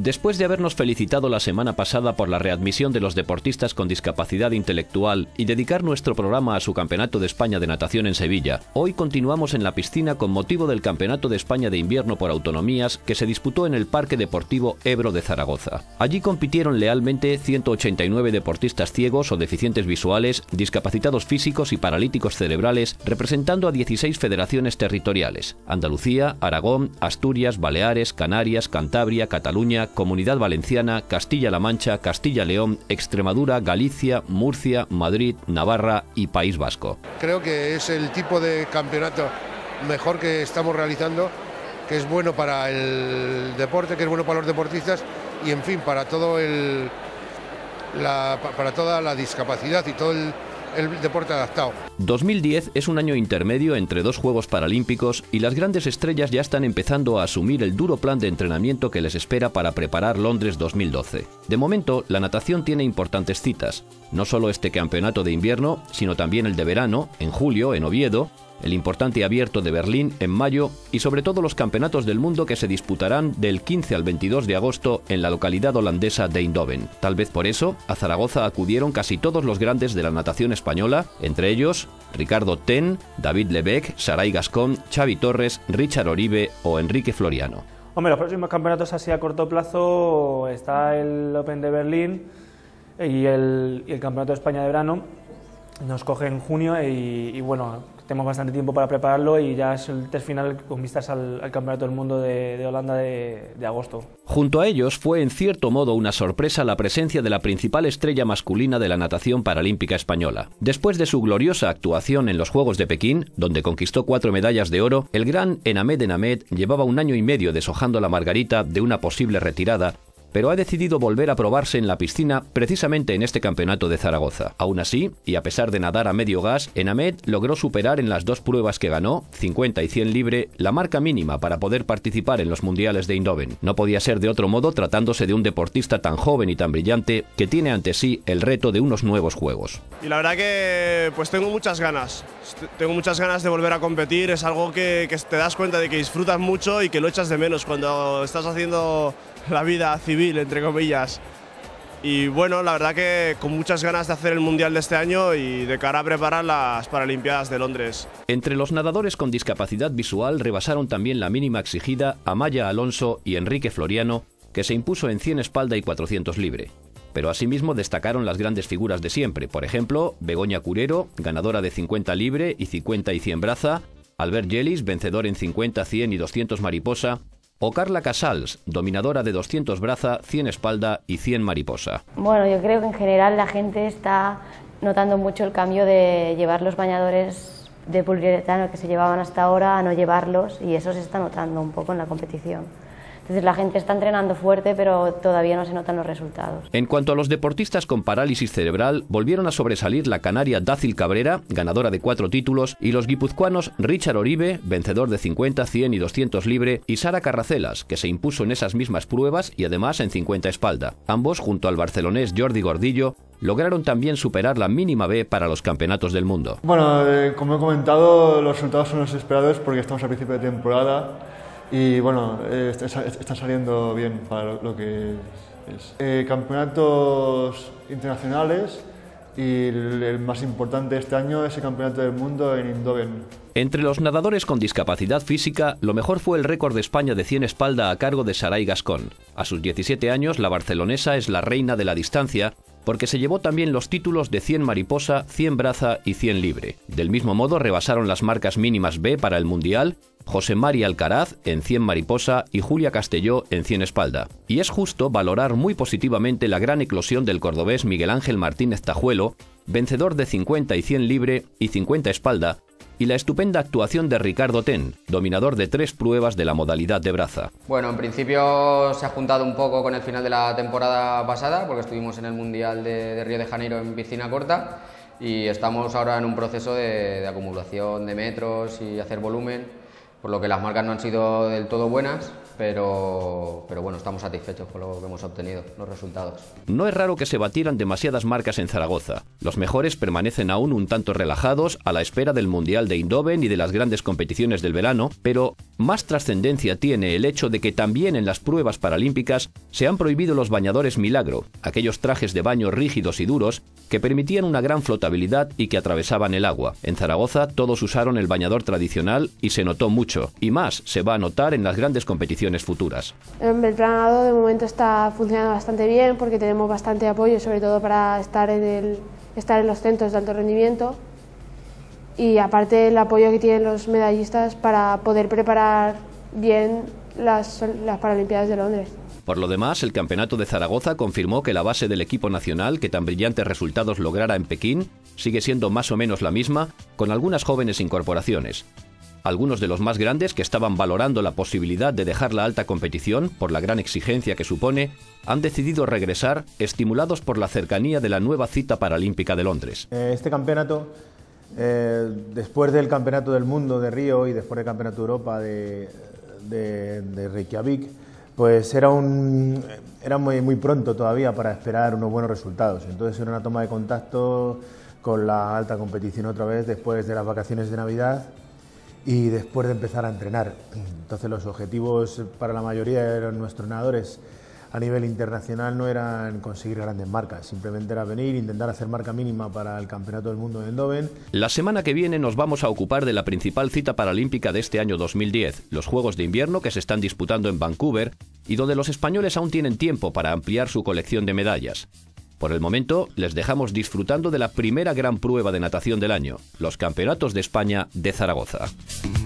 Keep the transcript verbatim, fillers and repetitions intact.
Después de habernos felicitado la semana pasada por la readmisión de los deportistas con discapacidad intelectual y dedicar nuestro programa a su Campeonato de España de Natación en Sevilla, hoy continuamos en la piscina con motivo del Campeonato de España de Invierno por Autonomías que se disputó en el Parque Deportivo Ebro de Zaragoza. Allí compitieron lealmente ciento ochenta y nueve deportistas ciegos o deficientes visuales, discapacitados físicos y paralíticos cerebrales, representando a dieciséis federaciones territoriales: Andalucía, Aragón, Asturias, Baleares, Canarias, Cantabria, Cataluña, Comunidad Valenciana, Castilla-La Mancha, Castilla-León, Extremadura, Galicia, Murcia, Madrid, Navarra y País Vasco. Creo que es el tipo de campeonato mejor que estamos realizando, que es bueno para el deporte, que es bueno para los deportistas y, en fin, para todo el la, para toda la discapacidad y todo el el deporte adaptado. dos mil diez es un año intermedio entre dos Juegos Paralímpicos y las grandes estrellas ya están empezando a asumir el duro plan de entrenamiento que les espera para preparar Londres dos mil doce. De momento, la natación tiene importantes citas, no solo este campeonato de invierno, sino también el de verano, en julio, en Oviedo, el importante abierto de Berlín en mayo y sobre todo los campeonatos del mundo que se disputarán del quince al veintidós de agosto en la localidad holandesa de Eindhoven. Tal vez por eso, a Zaragoza acudieron casi todos los grandes de la natación española, entre ellos Ricardo Ten, David Lebec, Saray Gascón, Xavi Torres, Richard Oribe o Enrique Floriano. Hombre, los próximos campeonatos así a corto plazo está el Open de Berlín y el, y el Campeonato de España de verano. Nos coge en junio y, y bueno, tenemos bastante tiempo para prepararlo y ya es el test final con vistas al, al Campeonato del Mundo de, de Holanda de, de agosto. Junto a ellos fue en cierto modo una sorpresa la presencia de la principal estrella masculina de la natación paralímpica española. Después de su gloriosa actuación en los Juegos de Pekín, donde conquistó cuatro medallas de oro, el gran Enamed Enamed llevaba un año y medio deshojando la margarita de una posible retirada, pero ha decidido volver a probarse en la piscina precisamente en este campeonato de Zaragoza. Aún así, y a pesar de nadar a medio gas, Enamed logró superar en las dos pruebas que ganó, cincuenta y cien libre, la marca mínima para poder participar en los mundiales de Eindhoven. No podía ser de otro modo tratándose de un deportista tan joven y tan brillante que tiene ante sí el reto de unos nuevos juegos. Y la verdad que pues tengo muchas ganas, tengo muchas ganas de volver a competir, es algo que, que te das cuenta de que disfrutas mucho y que lo echas de menos cuando estás haciendo la vida civil, entre comillas. Y bueno, la verdad que con muchas ganas de hacer el Mundial de este año y de cara a preparar las Paralimpiadas de Londres. Entre los nadadores con discapacidad visual rebasaron también la mínima exigida Amaya Alonso y Enrique Floriano, que se impuso en cien espalda y cuatrocientos libre. Pero asimismo destacaron las grandes figuras de siempre, por ejemplo, Begoña Curero, ganadora de cincuenta libre y cincuenta y cien braza, Albert Yelis, vencedor en cincuenta, cien y doscientos mariposa, o Carla Casals, dominadora de doscientos braza, cien espalda y cien mariposa. Bueno, yo creo que en general la gente está notando mucho el cambio de llevar los bañadores de poliuretano que se llevaban hasta ahora a no llevarlos, y eso se está notando un poco en la competición. Entonces la gente está entrenando fuerte, pero todavía no se notan los resultados. En cuanto a los deportistas con parálisis cerebral, volvieron a sobresalir la canaria Dácil Cabrera, ganadora de cuatro títulos, y los guipuzcoanos Richard Oribe, vencedor de cincuenta, cien y doscientos libre, y Sara Carracelas, que se impuso en esas mismas pruebas y además en cincuenta espalda. Ambos, junto al barcelonés Jordi Gordillo, lograron también superar la mínima B para los campeonatos del mundo. Bueno, eh, como he comentado, los resultados son los esperados porque estamos a principio de temporada. Y bueno, eh, está, está saliendo bien para lo, lo que es. Eh, campeonatos internacionales y el, el más importante este año es el Campeonato del Mundo en Eindhoven. Entre los nadadores con discapacidad física, lo mejor fue el récord de España de cien espalda a cargo de Saray Gascón. A sus diecisiete años, la barcelonesa es la reina de la distancia, porque se llevó también los títulos de cien mariposa, cien braza y cien libre. Del mismo modo rebasaron las marcas mínimas B para el Mundial José Mari Alcaraz en cien mariposa y Julia Castelló en cien espalda. Y es justo valorar muy positivamente la gran eclosión del cordobés Miguel Ángel Martínez Tajuelo, vencedor de cincuenta y cien libre y cincuenta espalda, y la estupenda actuación de Ricardo Ten, dominador de tres pruebas de la modalidad de braza. Bueno, en principio se ha juntado un poco con el final de la temporada pasada, porque estuvimos en el Mundial de, de Río de Janeiro en piscina corta, y estamos ahora en un proceso de, de acumulación de metros y hacer volumen, por lo que las marcas no han sido del todo buenas, pero, pero bueno, estamos satisfechos con lo que hemos obtenido, los resultados. No es raro que se batieran demasiadas marcas en Zaragoza. Los mejores permanecen aún un tanto relajados a la espera del Mundial de Eindhoven y de las grandes competiciones del verano, pero más trascendencia tiene el hecho de que también en las pruebas paralímpicas se han prohibido los bañadores milagro, aquellos trajes de baño rígidos y duros que permitían una gran flotabilidad y que atravesaban el agua. En Zaragoza todos usaron el bañador tradicional y se notó mucho, y más se va a notar en las grandes competiciones futuras. El planado de momento está funcionando bastante bien porque tenemos bastante apoyo, sobre todo para estar en, el, estar en los centros de alto rendimiento, y aparte el apoyo que tienen los medallistas para poder preparar bien las, las Paralimpiadas de Londres. Por lo demás, el Campeonato de Zaragoza confirmó que la base del equipo nacional que tan brillantes resultados lograra en Pekín sigue siendo más o menos la misma, con algunas jóvenes incorporaciones. Algunos de los más grandes, que estaban valorando la posibilidad de dejar la alta competición por la gran exigencia que supone, han decidido regresar, estimulados por la cercanía de la nueva cita paralímpica de Londres. Este campeonato, eh, después del Campeonato del Mundo de Río y después del Campeonato de Europa de, de, de Reykjavik, pues era, un, era muy, muy pronto todavía para esperar unos buenos resultados. Entonces era una toma de contacto con la alta competición otra vez después de las vacaciones de Navidad y después de empezar a entrenar. Entonces los objetivos para la mayoría de nuestros nadadores a nivel internacional no eran conseguir grandes marcas, simplemente era venir, intentar hacer marca mínima para el Campeonato del Mundo de Eindhoven. La semana que viene nos vamos a ocupar de la principal cita paralímpica de este año dos mil diez, los Juegos de Invierno que se están disputando en Vancouver y donde los españoles aún tienen tiempo para ampliar su colección de medallas. Por el momento, les dejamos disfrutando de la primera gran prueba de natación del año, los Campeonatos de España de Zaragoza.